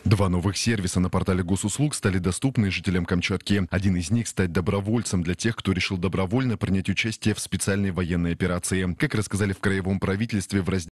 Два новых сервиса на портале госуслуг стали доступны жителям Камчатки. Один из них — стать добровольцем для тех, кто решил добровольно принять участие в специальной военной операции. Как рассказали в краевом правительстве, в разделе